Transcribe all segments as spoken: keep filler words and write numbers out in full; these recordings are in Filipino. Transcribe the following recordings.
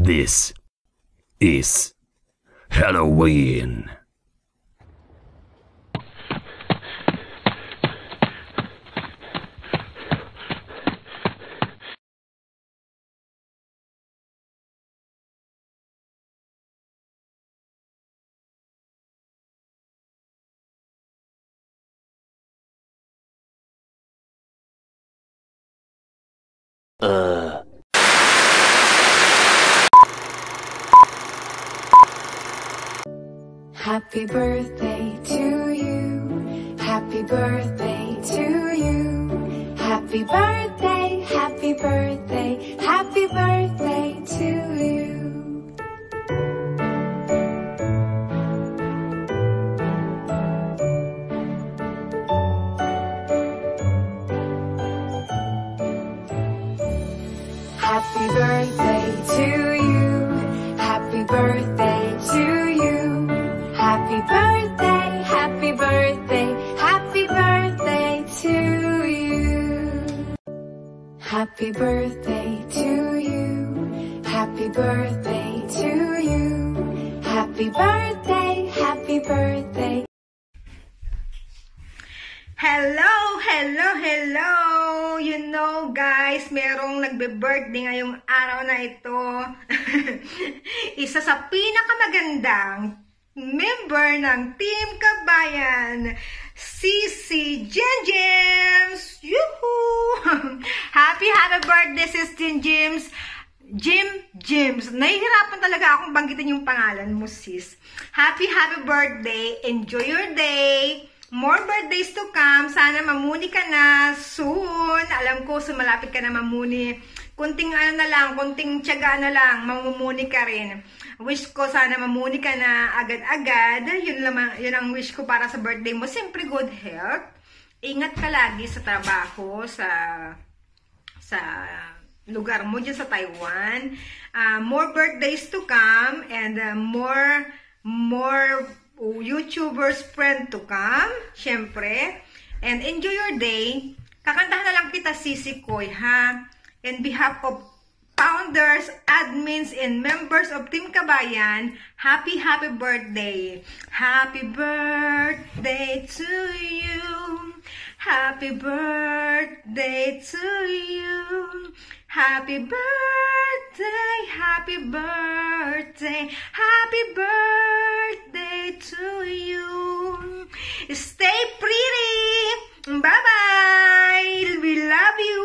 This is Halloween. Uh. Happy birthday to you. Happy birthday to you. Happy birthday, happy birthday, happy birthday to you. Happy birthday to you. Happy birthday to you. Happy birthday, happy birthday, happy birthday to you. Happy birthday to you. Happy birthday to you. Happy birthday, happy birthday. Hello, hello, hello! You know guys, merong nagbe-birthday ngayong araw na ito. Isa sa pinakamagandang member ng Team Kabayan, si si Jen James! Yuhuu! Happy, happy birthday, sis Jen James! Jim James. Nahihirapan talaga akong banggitin yung pangalan mo, sis. Happy, happy birthday! Enjoy your day! More birthdays to come. Sana mamuni ka na soon. Alam ko, sumalapit ka na mamuni. Kunting ano na lang, kunting tiyaga na lang, mamumuni ka rin. Wish ko sana mamuni ka na agad-agad. Yun, lamang, yun ang wish ko para sa birthday mo. Siyempre, good health. Ingat ka lagi sa trabaho, sa sa lugar mo dyan sa Taiwan. Uh, more birthdays to come and uh, more more YouTubers friend to come, syempre. And enjoy your day. Kakantahan na lang kita, Sisi Koy, ha? In behalf of founders, admins, and members of Team Kabayan, happy, happy birthday. Happy birthday to you. Happy birthday to you. Happy birthday, happy birthday, happy birthday to you. Stay pretty. Bye-bye. We love you.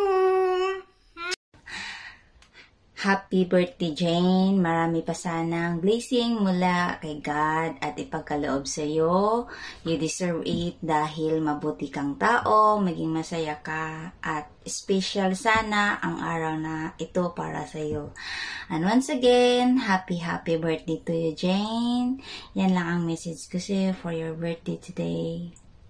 Happy birthday, Jane. Marami pa sanang blessing mula kay God at ipagkaloob sa iyo. You deserve it dahil mabuti kang tao, maging masaya ka, at special sana ang araw na ito para sa iyo. And once again, happy, happy birthday to you, Jane. Yan lang ang message ko sa'yo for your birthday today.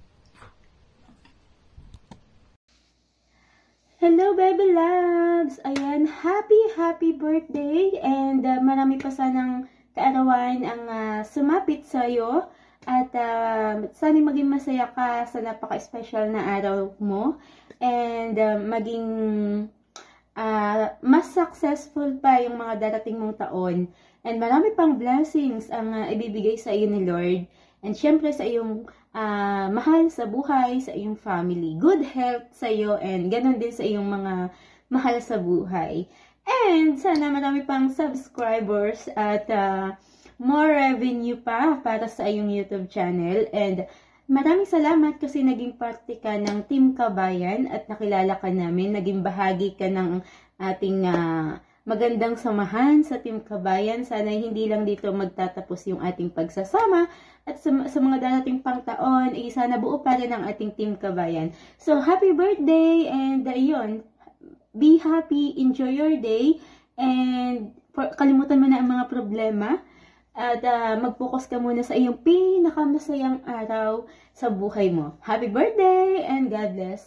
Hello, baby loves! Ayan, happy, happy birthday! And uh, marami pa sanang kaarawan ang uh, sumapit sa iyo. At uh, sana maging masaya ka sa napaka-special na araw mo. And uh, maging uh, mas successful pa yung mga darating mong taon. And marami pang blessings ang uh, ibibigay sa iyo ni Lord. And syempre sa iyong Uh, mahal sa buhay, sa iyong family, good health sa iyo, and ganun din sa iyong mga mahal sa buhay. And sana marami pang subscribers at uh, more revenue pa para sa iyong YouTube channel. And maraming salamat kasi naging parte ka ng Team Kabayan at nakilala ka namin, naging bahagi ka ng ating uh, magandang samahan sa Team Kabayan. Sana hindi lang dito magtatapos yung ating pagsasama. At sa, sa mga darating pang taon, eh, sana buo pa rin ang ating Team Kabayan. So, happy birthday! And uh, yun, be happy, enjoy your day. And for, kalimutan mo na ang mga problema. At uh, mag-focus ka muna sa iyong pinakamasayang araw sa buhay mo. Happy birthday! And God bless!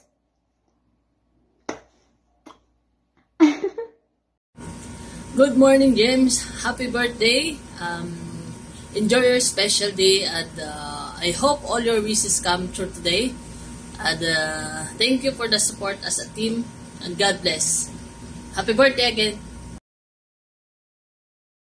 Good morning, James. Happy birthday. Um, enjoy your special day, and uh, I hope all your wishes come true today. And uh, thank you for the support as a team, and God bless. Happy birthday again.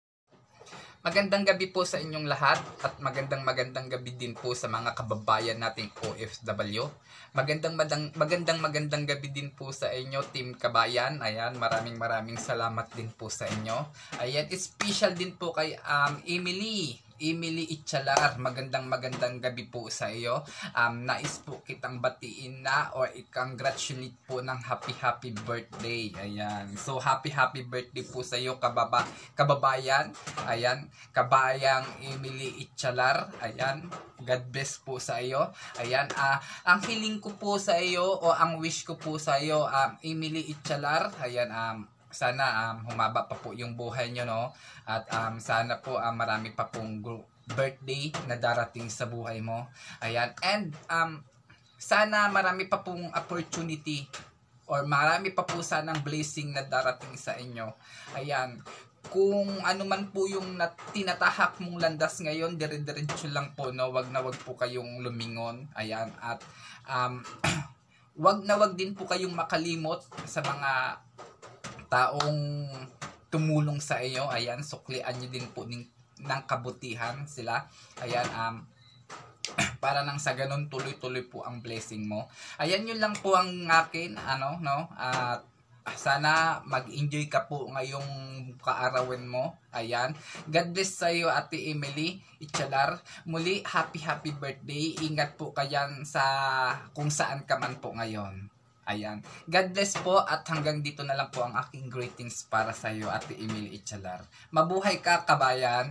Magandang gabi po sa inyong lahat at magandang magandang gabi din po sa mga kababayan nating O F W. Magandang magandang magandang magandang gabi din po sa inyo, Team Kabayan. Ayan, maraming maraming salamat din po sa inyo. Ayan, special din po kay um, Emily. Emily Itchalar, magandang magandang gabi po sa iyo. Um, nais po kitang batiin na or i-congratulate po ng happy happy birthday. Ayan. So happy happy birthday po sa iyo, kababa, kababayan. Ayan, kabayang Emily Itchalar. Ayan. God bless po sa iyo. Ayan, uh, ang hiling ko po sa iyo o ang wish ko po sa iyo, um, Emily Itchalar. Ayan, um, sana um, humaba pa po yung buhay nyo, no? At um, sana po um, marami pa pong birthday na darating sa buhay mo. Ayan. And um, sana marami pa pong opportunity or marami pa po sanang blessing na darating sa inyo. Ayan. Kung ano man po yung tinatahak mong landas ngayon, dire-diretso lang po, no? Wag na wag po kayong lumingon. Ayan. At um, wag na wag din po kayong makalimot sa mga taong tumulong sa iyo. Ayan, suklian nyo din po ng, ng kabutihan sila. Ayan, um, para nang sa ganun tuloy-tuloy po ang blessing mo. Ayan, yun lang po ang akin, ano, no? At uh, sana mag-enjoy ka po ngayong kaarawan mo. Ayan. God bless sa iyo, Ate Emily Itchalar. Muli, happy happy birthday. Ingat po kayan sa kung saan ka man po ngayon. Ayan. God bless po at hanggang dito na lang po ang aking greetings para sa iyo, Ate Emily Itchalar. Mabuhay ka, kabayan!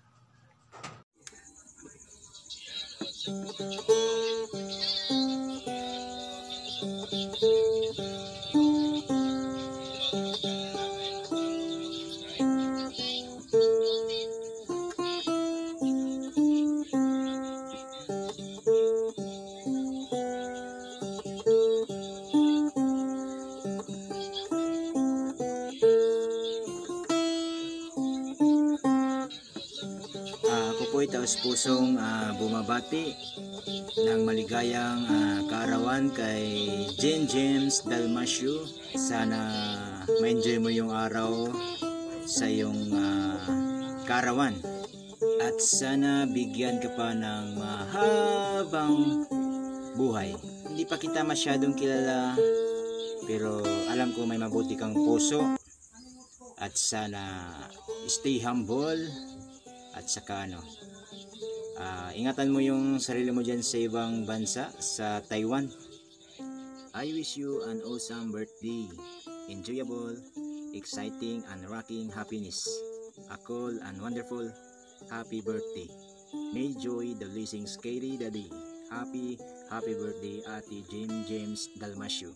Taos pusong uh, bumabati ng maligayang uh, kaarawan kay Jen James Dalmasio. Sana ma-enjoy mo yung araw sa iyong uh, kaarawan at sana bigyan ka pa ng mahabang buhay. Hindi pa kita masyadong kilala pero alam ko may mabuti kang puso at sana stay humble at saka ano Uh, ingatan mo yung sarili mo dyan sa ibang bansa, sa Taiwan. I wish you an awesome birthday. Enjoyable, exciting, and rocking happiness. A cool and wonderful happy birthday. May joy the blessings carry the day. Happy, happy birthday, Ate Jim James Dalmasio.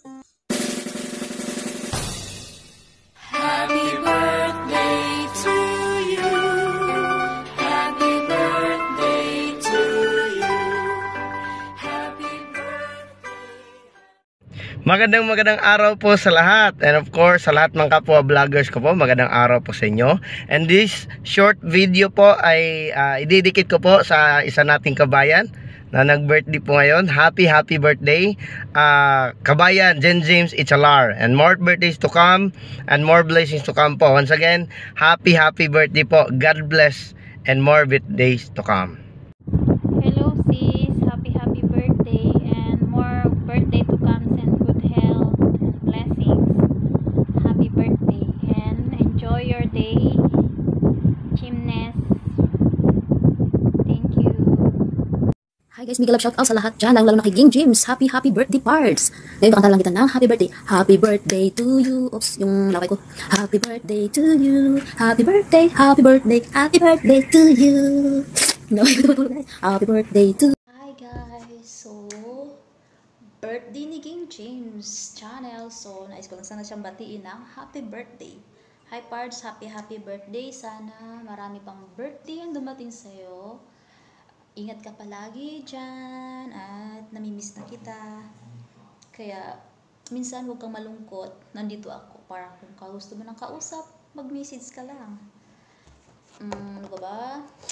Happy birthday to you. Magandang magandang araw po sa lahat, and of course sa lahat ng kapwa vloggers ko po, magandang araw po sa inyo. And this short video po ay uh, ididikit ko po sa isa nating kabayan na nag-birthday po ngayon. Happy happy birthday uh, kabayan Jen James Itchalar, and more birthdays to come and more blessings to come po. Once again, happy happy birthday po. God bless and more birthdays to come. Hello sis, happy happy birthday and more birthday to come. Send good health and blessings. Happy birthday and enjoy your day, Chimness. Thank you. Hi guys, mega love shout out sa lahat dyan, lalo na kay King James. Happy happy birthday parts. Ngayon pakanta lang kita ng happy birthday. Happy birthday to you. Oops, yung laway ko. Happy birthday to you. Happy birthday, happy birthday, happy birthday to you. Happy birthday to. Hi guys, so birthday ni King James channel. So nais ko lang sana siyang batiin ng happy birthday. Hi parts, happy happy birthday. Sana marami pang birthday ang dumating sa'yo. Ingat ka palagi dyan at namimiss na kita. Kaya minsan huwag kang malungkot. Nandito ako para kung gusto mo ng kausap, mag-message ka lang. Um, ano ba ba?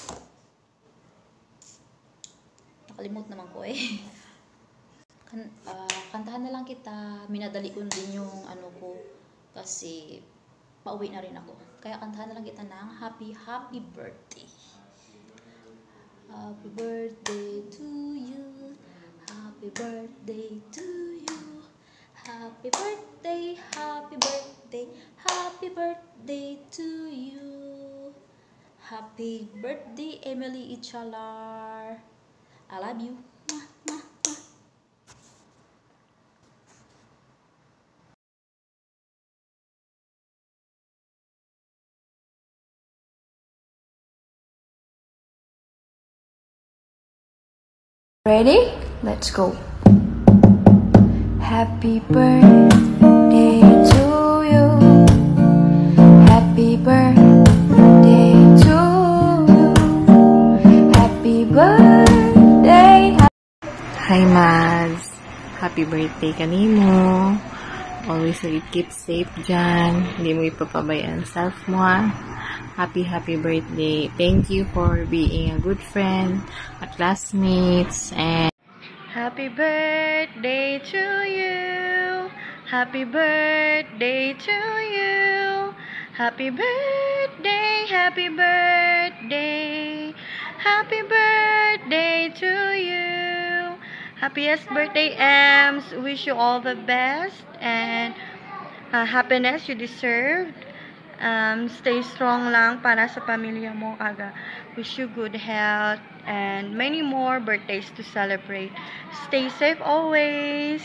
Nakalimut naman ko eh. Kan, uh, kantahan na lang kita. Minadali ko din yung ano ko. Kasi pauwi na rin ako. Kaya kantahan na lang kita ng happy, happy birthday. Happy birthday to you. Happy birthday to you. Happy birthday, happy birthday, happy birthday to you. Happy birthday, Emily Ichalar. I love you. Mwah, mwah, mwah. Ready? Let's go. Happy birthday to you. Happy birthday to you. Happy birthday. Hi Mads. Happy birthday kanimo. Always keep safe dyan. Hindi mo ipapabayaan self mo ha. Happy, happy birthday. Thank you for being a good friend, a classmates, and happy birthday to you. Happy birthday to you. Happy birthday, happy birthday. Happy birthday to you. Happiest birthday, Ems. Wish you all the best and uh, happiness you deserved. Um, stay strong lang para sa pamilya mo, kaga. Wish you good health and many more birthdays to celebrate. Stay safe always.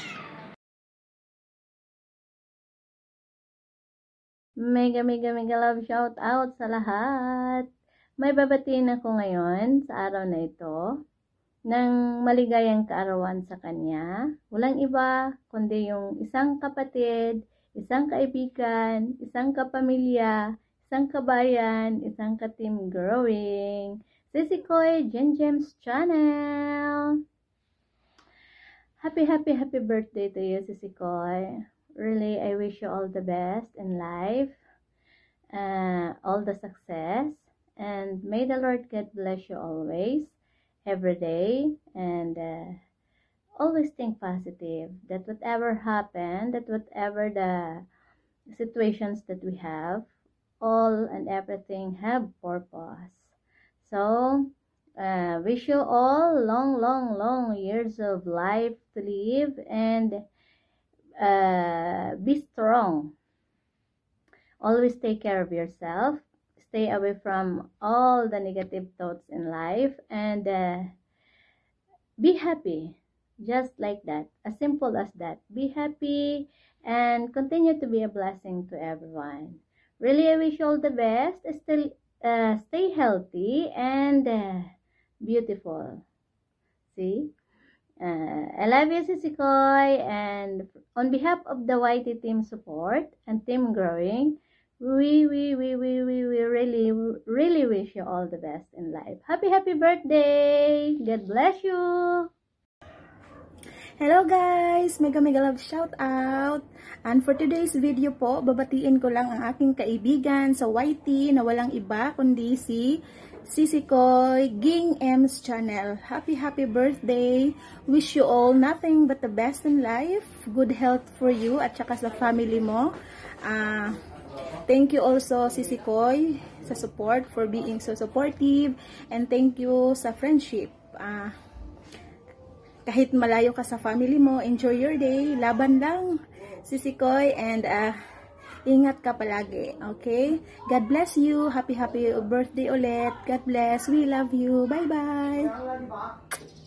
Mega, mega, mega love shout out sa lahat. May babatiin ako ngayon sa araw na ito ng maligayang kaarawan sa kanya. Walang iba kundi yung isang kapatid, isang kaibigan, isang kapamilya, isang kabayan, isang ka-team growing. Sisikoy Jen Gems Channel. Happy, happy, happy birthday to you, Sisikoy. Really, I wish you all the best in life, uh, all the success, and may the Lord God bless you always, every day, and uh, always think positive, that whatever happened, that whatever the situations that we have, all and everything have purpose. So, uh, wish you all long, long, long years of life to live and uh, be strong. Always take care of yourself. Stay away from all the negative thoughts in life and uh, be happy. Just like that, as simple as that. Be happy and continue to be a blessing to everyone. Really, I wish you all the best. Still, uh, stay healthy and uh, beautiful. See? Uh, I love you, Sisikoy. And on behalf of the Y T team support and team growing, we, we, we, we, we, we really, really wish you all the best in life. Happy, happy birthday! God bless you! Hello guys! Mega mega love shout out! And for today's video po, babatiin ko lang ang aking kaibigan sa Y T na walang iba kundi si Sisikoy Ging Ems Channel. Happy happy birthday! Wish you all nothing but the best in life. Good health for you at saka sa family mo. Uh, thank you also Sisikoy sa support, for being so supportive. And thank you sa friendship. Uh, Kahit malayo ka sa family mo, enjoy your day. Laban lang, Sisikoy, and uh, ingat ka palagi, okay? God bless you. Happy, happy birthday ulit. God bless. We love you. Bye-bye.